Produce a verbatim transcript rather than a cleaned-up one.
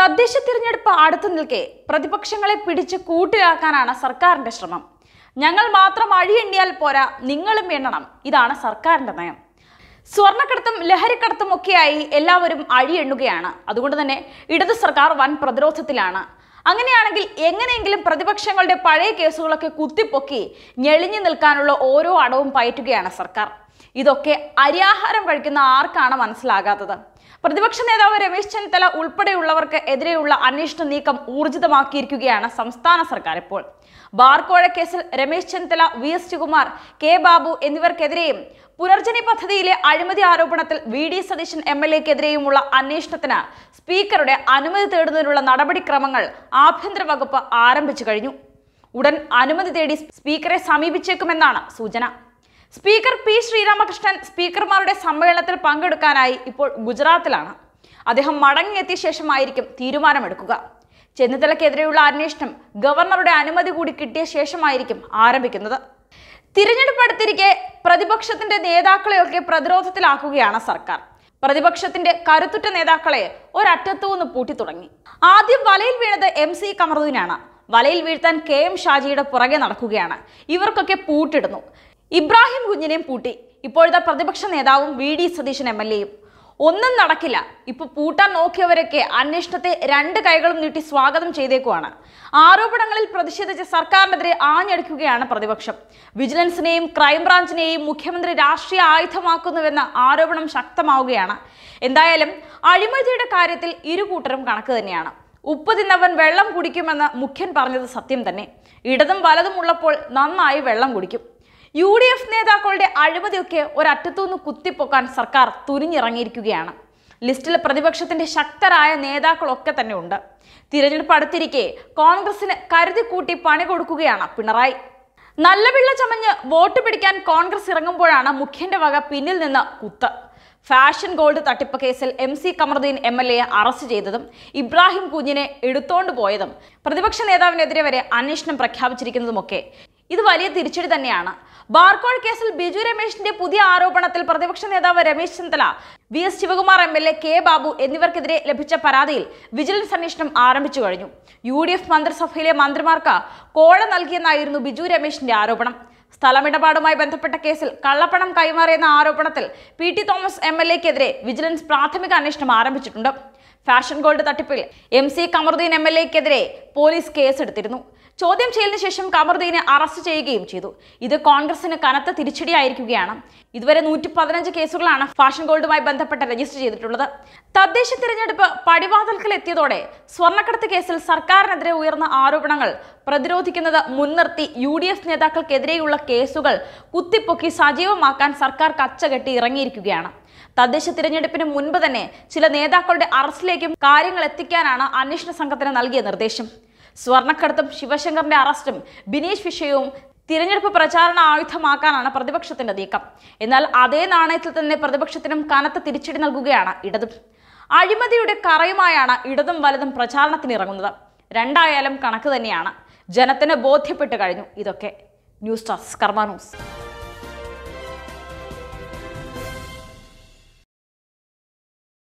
തദ്ദേശ തിരഞ്ഞെടുപ്പ് അടുത്തു നിൽക്കെ പ്രതിപക്ഷങ്ങളെ പിടിച്ച് കൂട്ടിലാക്കാനാണ് സർക്കാരിന്റെ ശ്രമം. ഞങ്ങൾ മാത്രം അഴിയെണ്ണിയാൽ പോരാ, നിങ്ങളും എണ്ണണം. ഇതാണ് സർക്കാരിന്റെ നയം. സ്വർണ്ണക്കടത്തും ലഹരിക്കടത്തും ഒക്കെയായി എല്ലാവരും അഴിയെണ്ണുകയാണ്. അതുകൊണ്ട് തന്നെ ഇടത് സർക്കാർ വൻ പ്രതിരോധത്തിലാണ്. അങ്ങനെയാണെങ്കിൽ എങ്ങനെയെങ്കിലും പ്രതിപക്ഷങ്ങളുടെ പഴയ കേസുകളൊക്കെ കുത്തിപ്പൊക്കി ഞെളിഞ്ഞു നിൽക്കാനുള്ള ഓരോ അടവും പയറ്റുകയാണ് സർക്കാർ. ഇതൊക്കെ അരിയാഹാരം കഴിക്കുന്ന ആർക്കാണ് മനസ്സിലാകാത്തത്? പ്രതിപക്ഷ നേതാവ് രമേശ് ചെന്നിത്തല ഉൾപ്പെടെയുള്ളവർക്ക് എതിരെയുള്ള അന്വേഷണ നീക്കം ഊർജിതമാക്കിയിരിക്കുകയാണ് സംസ്ഥാന സർക്കാർ ഇപ്പോൾ. ബാർക്കോഴ കേസിൽ Ramesh Chennithala, V S Sivakumar, K Babu എന്നിവർക്കെതിരെയും പുനർജനി പദ്ധതിയിലെ അഴിമതി ആരോപണത്തിൽ V D Satheesan M L എക്കെതിരെയുമുള്ള അന്വേഷണത്തിന് സ്പീക്കറുടെ അനുമതി തേടുന്നതിനുള്ള നടപടിക്രമങ്ങൾ ആഭ്യന്തര വകുപ്പ് ആരംഭിച്ചു കഴിഞ്ഞു. ഉടൻ അനുമതി തേടി സ്പീക്കറെ സമീപിച്ചേക്കുമെന്നാണ് സൂചന. സ്പീക്കർ പി ശ്രീരാമകൃഷ്ണൻ സ്പീക്കർമാരുടെ സമ്മേളനത്തിൽ പങ്കെടുക്കാനായി ഇപ്പോൾ ഗുജറാത്തിലാണ്. അദ്ദേഹം മടങ്ങിയെത്തിയ ശേഷമായിരിക്കും തീരുമാനമെടുക്കുക. ചെന്നിത്തലയ്ക്കെതിരെയുള്ള അന്വേഷണം ഗവർണറുടെ അനുമതി കൂടി കിട്ടിയ ശേഷമായിരിക്കും ആരംഭിക്കുന്നത്. തിരഞ്ഞെടുപ്പ് അടുത്തിരിക്കെ പ്രതിപക്ഷത്തിന്റെ നേതാക്കളെയൊക്കെ പ്രതിരോധത്തിലാക്കുകയാണ് സർക്കാർ. പ്രതിപക്ഷത്തിന്റെ കരുത്തുറ്റ നേതാക്കളെ ഒരറ്റത്തുനിന്ന് പൂട്ടി തുടങ്ങി. ആദ്യം വലയിൽ വീണത് എം സി കമറുദ്ദീനാണ്. വലയിൽ വീഴ്ത്താൻ കെ എം ഷാജിയുടെ പുറകെ നടക്കുകയാണ്. ഇവർക്കൊക്കെ പൂട്ടിടുന്നു. ഇബ്രാഹിം കുഞ്ഞിനെയും പൂട്ടി. ഇപ്പോഴത്തെ പ്രതിപക്ഷ നേതാവും V D Satheesan M L എയും. ഒന്നും നടക്കില്ല. ഇപ്പൊ പൂട്ടാൻ നോക്കിയവരൊക്കെ അന്വേഷണത്തെ രണ്ട് കൈകളും നീട്ടി സ്വാഗതം ചെയ്തേക്കുവാണ്. ആരോപണങ്ങളിൽ പ്രതിഷേധിച്ച് സർക്കാരിനെതിരെ ആഞ്ഞടിക്കുകയാണ് പ്രതിപക്ഷം. വിജിലൻസിനെയും ക്രൈംബ്രാഞ്ചിനെയും മുഖ്യമന്ത്രി രാഷ്ട്രീയ ആയുധമാക്കുന്നുവെന്ന ആരോപണം ശക്തമാവുകയാണ്. എന്തായാലും അഴിമതിയുടെ കാര്യത്തിൽ ഇരുകൂട്ടരും കണക്ക് തന്നെയാണ്. ഉപ്പ് തിന്നവൻ വെള്ളം കുടിക്കുമെന്ന് മുഖ്യൻ പറഞ്ഞത് സത്യം തന്നെ. ഇടതും വലതും ഉള്ളപ്പോൾ നന്നായി വെള്ളം കുടിക്കും. യു ഡി എഫ് നേതാക്കളുടെ അഴിമതിയൊക്കെ ഒരറ്റത്തുനിന്ന് കുത്തിപ്പൊക്കാൻ സർക്കാർ തുനിഞ്ഞിറങ്ങിയിരിക്കുകയാണ്. ലിസ്റ്റിൽ പ്രതിപക്ഷത്തിന്റെ ശക്തരായ നേതാക്കളൊക്കെ തന്നെ ഉണ്ട്. തിരഞ്ഞെടുപ്പ് അടുത്തിരിക്കെ കോൺഗ്രസിന് കരുതി കൂട്ടി പണി കൊടുക്കുകയാണ് പിണറായി. നല്ല പിള്ള ചമഞ്ഞ് വോട്ട് പിടിക്കാൻ കോൺഗ്രസ് ഇറങ്ങുമ്പോഴാണ് മുഖ്യന്റെ വക പിന്നിൽ നിന്ന് കുത്ത്. ഫാഷൻ ഗോൾഡ് തട്ടിപ്പ് കേസിൽ M C Kamaruddin M L എയെ അറസ്റ്റ് ചെയ്തതും ഇബ്രാഹിം കുഞ്ഞിനെ എടുത്തോണ്ട് പോയതും പ്രതിപക്ഷ നേതാവിനെതിരെ വരെ അന്വേഷണം പ്രഖ്യാപിച്ചിരിക്കുന്നതുമൊക്കെ ഇത് വലിയ തിരിച്ചടി തന്നെയാണ്. ബാർക്കോഴ കേസിൽ ബിജു രമേശിന്റെ പുതിയ ആരോപണത്തിൽ പ്രതിപക്ഷ നേതാവ് Ramesh Chennithala, V S Sivakumar M L A, K Babu എന്നിവർക്കെതിരെ ലഭിച്ച പരാതിയിൽ വിജിലൻസ് അന്വേഷണം ആരംഭിച്ചു കഴിഞ്ഞു. യു ഡി എഫ് മന്ത്രിസഭയിലെ മന്ത്രിമാർക്ക് കോഴ നൽകിയെന്നായിരുന്നു ബിജു രമേശിന്റെ ആരോപണം. സ്ഥലമിടപാടുമായി ബന്ധപ്പെട്ട കേസിൽ കള്ളപ്പണം കൈമാറിയെന്ന ആരോപണത്തിൽ P T Thomas M L എക്കെതിരെ വിജിലൻസ് പ്രാഥമിക അന്വേഷണം ആരംഭിച്ചിട്ടുണ്ട്. ഫാഷൻ ഗോൾഡ് തട്ടിപ്പിൽ M C Kamaruddin M L എക്കെതിരെ പോലീസ് കേസെടുത്തിരുന്നു. ചോദ്യം ചെയ്യലിന് ശേഷം കമറുദ്ദീനെ അറസ്റ്റ് ചെയ്യുകയും ചെയ്തു. ഇത് കോൺഗ്രസിന് കനത്ത തിരിച്ചടിയായിരിക്കുകയാണ്. ഇതുവരെ നൂറ്റി പതിനഞ്ച് കേസുകളാണ് ഫാഷൻ ഗോൾഡുമായി ബന്ധപ്പെട്ട് രജിസ്റ്റർ ചെയ്തിട്ടുള്ളത്. തദ്ദേശ തിരഞ്ഞെടുപ്പ് പടിവാതിൽക്കൽ എത്തിയതോടെ സ്വർണ്ണക്കടത്ത് കേസിൽ സർക്കാരിനെതിരെ ഉയർന്ന ആരോപണങ്ങൾ പ്രതിരോധിക്കുന്നത് മുൻനിർത്തി യു ഡി എഫ് നേതാക്കൾക്കെതിരെയുള്ള കേസുകൾ കുത്തിപ്പൊക്കി സജീവമാക്കാൻ സർക്കാർ കച്ചകെട്ടി ഇറങ്ങിയിരിക്കുകയാണ്. തദ്ദേശ തിരഞ്ഞെടുപ്പിന് മുൻപ് തന്നെ ചില നേതാക്കളുടെ അറസ്റ്റിലേക്കും കാര്യങ്ങൾ എത്തിക്കാനാണ് അന്വേഷണ സംഘത്തിന് നൽകിയ നിർദ്ദേശം. സ്വർണ്ണക്കടത്തും ശിവശങ്കറിന്റെ അറസ്റ്റും ബിനീഷ് വിഷയവും തിരഞ്ഞെടുപ്പ് പ്രചാരണ ആയുധമാക്കാനാണ് പ്രതിപക്ഷത്തിന്റെ നീക്കം. എന്നാൽ അതേ നാണയത്തിൽ തന്നെ പ്രതിപക്ഷത്തിനും കനത്ത തിരിച്ചടി നൽകുകയാണ് ഇടതും. അഴിമതിയുടെ കറയുമായാണ് ഇടതും വലതും പ്രചാരണത്തിന് ഇറങ്ങുന്നത്. രണ്ടായാലും കണക്ക് തന്നെയാണ്. ജനത്തിന് ബോധ്യപ്പെട്ട് കഴിഞ്ഞു ഇതൊക്കെ. News desk Karma news.